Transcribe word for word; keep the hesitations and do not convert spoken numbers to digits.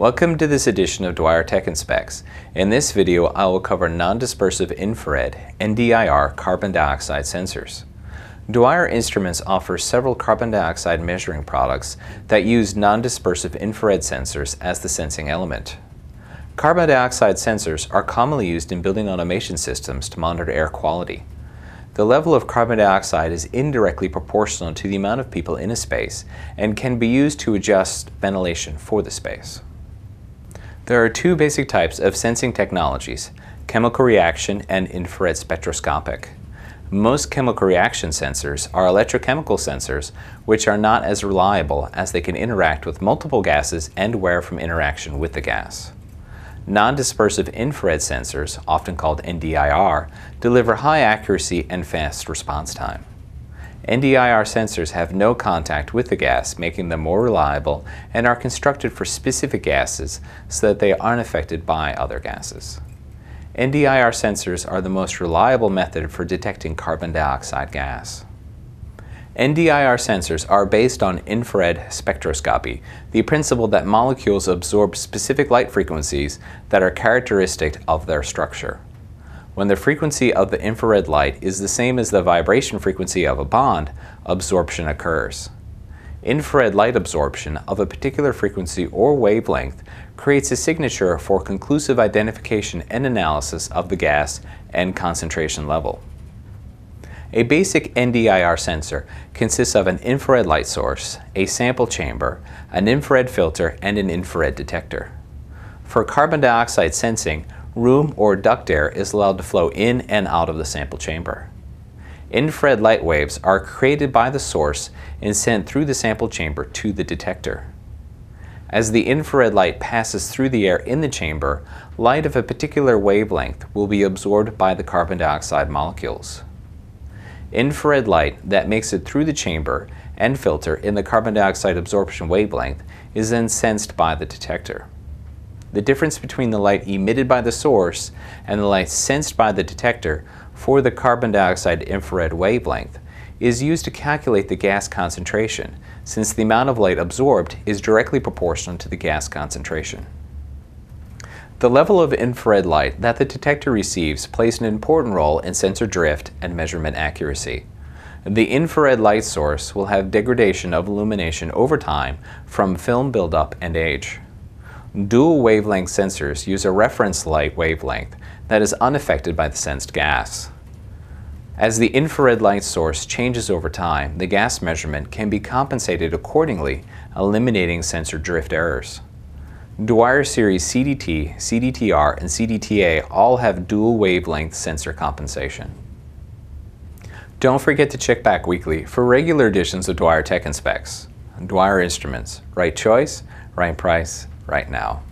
Welcome to this edition of Dwyer Tech and Specs. In this video, I will cover non-dispersive infrared N D I R carbon dioxide sensors. Dwyer Instruments offers several carbon dioxide measuring products that use non-dispersive infrared sensors as the sensing element. Carbon dioxide sensors are commonly used in building automation systems to monitor air quality. The level of carbon dioxide is indirectly proportional to the amount of people in a space and can be used to adjust ventilation for the space. There are two basic types of sensing technologies: chemical reaction and infrared spectroscopic. Most chemical reaction sensors are electrochemical sensors, which are not as reliable as they can interact with multiple gases and wear from interaction with the gas. Non-dispersive infrared sensors, often called N D I R, deliver high accuracy and fast response time. N D I R sensors have no contact with the gas, making them more reliable, and are constructed for specific gases so that they aren't affected by other gases. N D I R sensors are the most reliable method for detecting carbon dioxide gas. N D I R sensors are based on infrared spectroscopy, the principle that molecules absorb specific light frequencies that are characteristic of their structure. When the frequency of the infrared light is the same as the vibration frequency of a bond, absorption occurs. Infrared light absorption of a particular frequency or wavelength creates a signature for conclusive identification and analysis of the gas and concentration level. A basic N D I R sensor consists of an infrared light source, a sample chamber, an infrared filter, and an infrared detector. For carbon dioxide sensing, room or duct air is allowed to flow in and out of the sample chamber. Infrared light waves are created by the source and sent through the sample chamber to the detector. As the infrared light passes through the air in the chamber, light of a particular wavelength will be absorbed by the carbon dioxide molecules. Infrared light that makes it through the chamber and filter in the carbon dioxide absorption wavelength is then sensed by the detector. The difference between the light emitted by the source and the light sensed by the detector for the carbon dioxide infrared wavelength is used to calculate the gas concentration, since the amount of light absorbed is directly proportional to the gas concentration. The level of infrared light that the detector receives plays an important role in sensor drift and measurement accuracy. The infrared light source will have degradation of illumination over time from film buildup and age. Dual wavelength sensors use a reference light wavelength that is unaffected by the sensed gas. As the infrared light source changes over time, the gas measurement can be compensated accordingly, eliminating sensor drift errors. Dwyer series C D T, C D T R, and C D T A all have dual wavelength sensor compensation. Don't forget to check back weekly for regular editions of Dwyer Tech and Specs. Dwyer Instruments, right choice, right price, right now.